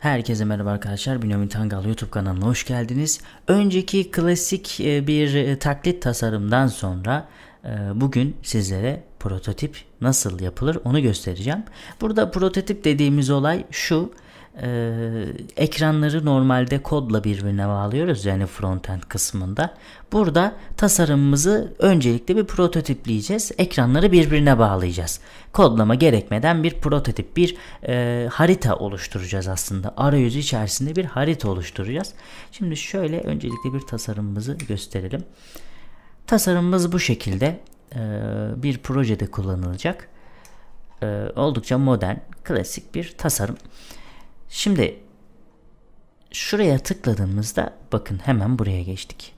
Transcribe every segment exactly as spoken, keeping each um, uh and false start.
Herkese merhaba arkadaşlar. Bünyamin Tangal YouTube kanalına hoş geldiniz. Önceki klasik bir taklit tasarımdan sonra bugün sizlere prototip nasıl yapılır onu göstereceğim. Burada prototip dediğimiz olay şu. Ee, ekranları normalde kodla birbirine bağlıyoruz, yani frontend kısmında. Burada tasarımımızı öncelikle bir prototipleyeceğiz. Ekranları birbirine bağlayacağız. Kodlama gerekmeden bir prototip, bir e, harita oluşturacağız aslında. Arayüzü içerisinde bir harita oluşturacağız. Şimdi şöyle öncelikle bir tasarımımızı gösterelim. Tasarımımız bu şekilde e, bir projede kullanılacak. E, oldukça modern, klasik bir tasarım. Şimdi şuraya tıkladığımızda bakın hemen buraya geçtik.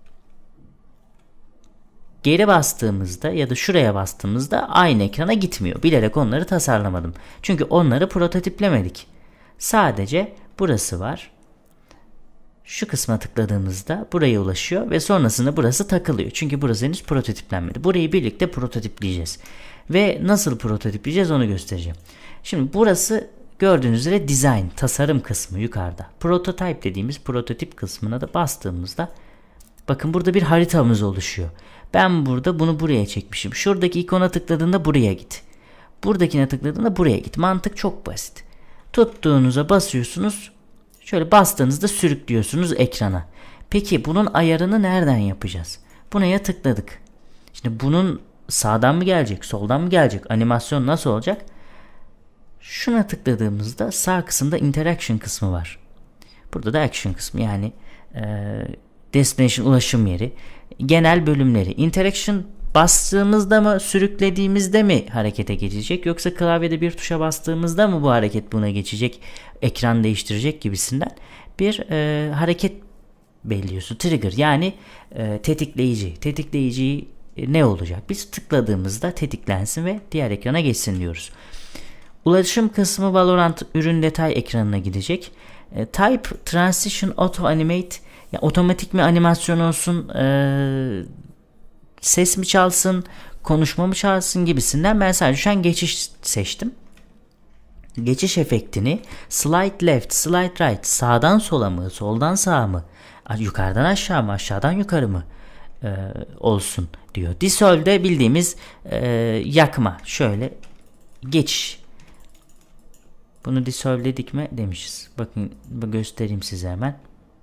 Geri bastığımızda ya da şuraya bastığımızda aynı ekrana gitmiyor. Bilerek onları tasarlamadım. Çünkü onları prototiplemedik. Sadece burası var. Şu kısma tıkladığımızda buraya ulaşıyor ve sonrasında burası takılıyor. Çünkü burası henüz prototiplenmedi. Burayı birlikte prototipleyeceğiz. Ve nasıl prototipleyeceğiz onu göstereceğim. Şimdi burası gördüğünüz üzere design, tasarım kısmı yukarıda. Prototype dediğimiz prototip kısmına da bastığımızda bakın burada bir haritamız oluşuyor. Ben burada bunu buraya çekmişim. Şuradaki ikona tıkladığında buraya git. Buradakine tıkladığında buraya git. Mantık çok basit. Tuttuğunuza basıyorsunuz. Şöyle bastığınızda sürüklüyorsunuz ekrana. Peki bunun ayarını nereden yapacağız? Buna tıkladık. Şimdi bunun sağdan mı gelecek, soldan mı gelecek? Animasyon nasıl olacak? Şuna tıkladığımızda sağ kısımda interaction kısmı var. Burada da action kısmı, yani e, destination, ulaşım yeri, genel bölümleri. Interaction bastığımızda mı, sürüklediğimizde mi harekete geçecek, yoksa klavyede bir tuşa bastığımızda mı bu hareket buna geçecek, ekran değiştirecek gibisinden bir e, hareket belirliyorsun. Trigger, yani e, tetikleyici. Tetikleyici e, ne olacak? Biz tıkladığımızda tetiklensin ve diğer ekrana geçsin diyoruz. Ulaşım kısmı Valorant ürün detay ekranına gidecek. E, type, Transition, Auto Animate, ya otomatik mi animasyon olsun, e, ses mi çalsın, konuşma mı çalsın gibisinden ben sadece şu an geçiş seçtim. Geçiş efektini slide left, slide right, sağdan sola mı, soldan sağa mı, yukarıdan aşağı mı, aşağıdan yukarı mı e, olsun diyor. Dissolve'de bildiğimiz e, yakma, şöyle geçiş. Bunu dissolve'ledik mi demişiz. Bakın göstereyim size hemen.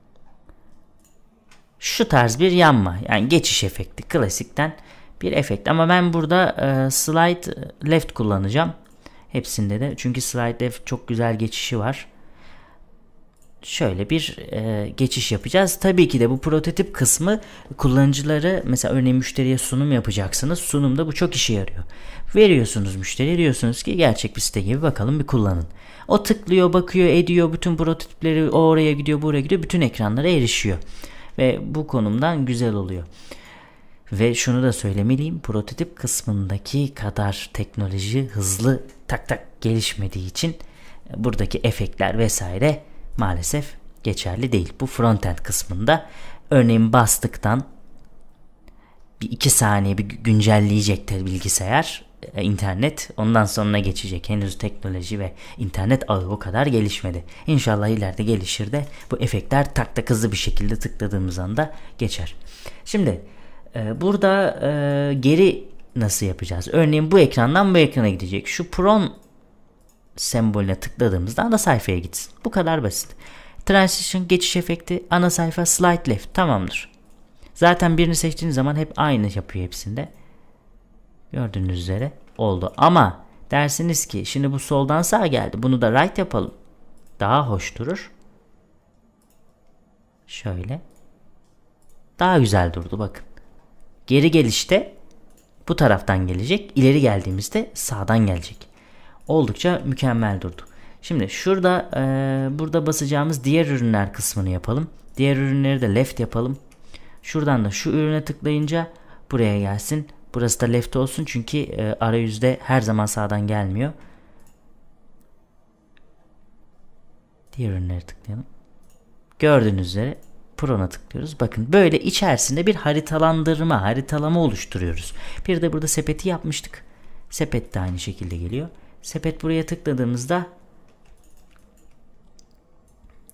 Şu tarz bir yanma, yani geçiş efekti, klasikten bir efekt. Ama ben burada e, slide left kullanacağım. Hepsinde de, çünkü slide left çok güzel geçişi var. Şöyle bir e, geçiş yapacağız. Tabii ki de bu prototip kısmı kullanıcıları, mesela örneğin müşteriye sunum yapacaksınız. Sunumda bu çok işe yarıyor. Veriyorsunuz müşteriye, diyorsunuz ki gerçek bir site gibi bakalım bir kullanın. O tıklıyor, bakıyor, ediyor, bütün prototipleri o oraya gidiyor, buraya gidiyor, bütün ekranlara erişiyor. Ve bu konumdan güzel oluyor. Ve şunu da söylemeliyim, prototip kısmındaki kadar teknoloji hızlı tak tak gelişmediği için buradaki efektler vesaire maalesef geçerli değil. Bu frontend kısmında örneğin bastıktan bir iki saniye bir güncelleyecektir bilgisayar, internet, ondan sonra geçecek. Henüz teknoloji ve internet ağı o kadar gelişmedi. İnşallah ileride gelişir de bu efektler tak tak hızlı bir şekilde tıkladığımız anda geçer. Şimdi e, burada e, geri nasıl yapacağız? Örneğin bu ekrandan bu ekrana gidecek. Şu pron sembolüne tıkladığımızda ana sayfaya gitsin. Bu kadar basit. Transition, geçiş efekti, ana sayfa, slide left, tamamdır. Zaten birini seçtiğiniz zaman hep aynı yapıyor hepsinde. Gördüğünüz üzere oldu. Ama dersiniz ki şimdi bu soldan sağa geldi, bunu da right yapalım, daha hoş durur. Şöyle. Daha güzel durdu bakın. Geri gelişte bu taraftan gelecek. İleri geldiğimizde sağdan gelecek. Oldukça mükemmel durdu. Şimdi şurada e, burada basacağımız diğer ürünler kısmını yapalım. Diğer ürünleri de left yapalım. Şuradan da şu ürüne tıklayınca buraya gelsin. Burası da left olsun, çünkü e, arayüzde her zaman sağdan gelmiyor. Diğer ürünleri tıklayalım. Gördüğünüz üzere Pro'na tıklıyoruz. Bakın böyle içerisinde bir haritalandırma, haritalama oluşturuyoruz. Bir de burada sepeti yapmıştık. Sepet de aynı şekilde geliyor. Sepet, buraya tıkladığımızda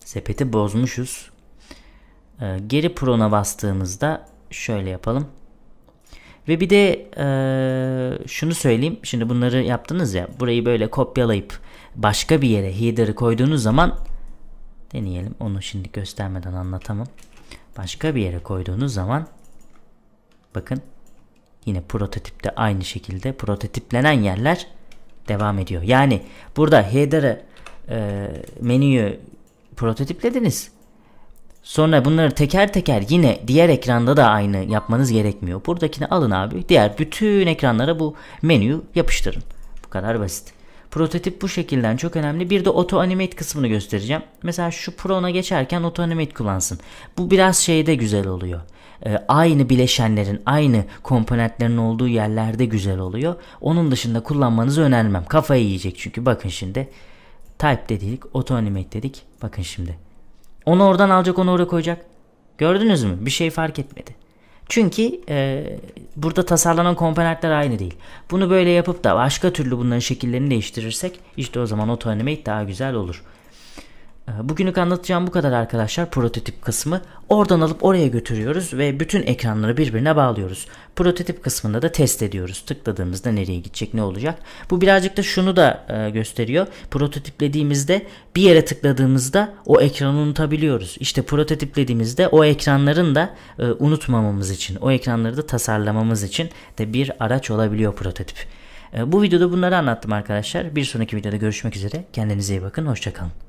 Sepeti bozmuşuz. Ee, geri Pro'na bastığımızda şöyle yapalım. Ve bir de e, şunu söyleyeyim. Şimdi bunları yaptınız ya. Burayı böyle kopyalayıp başka bir yere header'ı koyduğunuz zaman, deneyelim. Onu şimdi göstermeden anlatamam. Başka bir yere koyduğunuz zaman bakın yine prototipte aynı şekilde prototiplenen yerler devam ediyor. Yani burada header'ı e, menüyü prototiplediniz. Sonra bunları teker teker yine diğer ekranda da aynı yapmanız gerekmiyor. Buradakini alın abi. Diğer bütün ekranlara bu menüyü yapıştırın. Bu kadar basit. Prototip bu şekilden çok önemli. Bir de auto animate kısmını göstereceğim. Mesela şu Pro'na geçerken auto animate kullansın. Bu biraz şeyde güzel oluyor. Ee, aynı bileşenlerin, aynı komponentlerin olduğu yerlerde güzel oluyor. Onun dışında kullanmanızı önermem. Kafayı yiyecek çünkü. Bakın şimdi. Type dedik, auto animate dedik. Bakın şimdi. Onu oradan alacak, onu oraya koyacak. Gördünüz mü? Bir şey fark etmedi. Çünkü e, burada tasarlanan komponentler aynı değil. Bunu böyle yapıp da başka türlü bunların şekillerini değiştirirsek işte o zaman auto animate daha güzel olur. Bugünlük anlatacağım bu kadar arkadaşlar, prototip kısmı. Oradan alıp oraya götürüyoruz ve bütün ekranları birbirine bağlıyoruz. Prototip kısmında da test ediyoruz. Tıkladığımızda nereye gidecek, ne olacak. Bu birazcık da şunu da e, gösteriyor. Prototiplediğimizde bir yere tıkladığımızda o ekranı unutabiliyoruz. İşte prototiplediğimizde o ekranların da e, unutmamamız için, o ekranları da tasarlamamız için de bir araç olabiliyor prototip. E, bu videoda bunları anlattım arkadaşlar. Bir sonraki videoda görüşmek üzere. Kendinize iyi bakın. Hoşça kalın.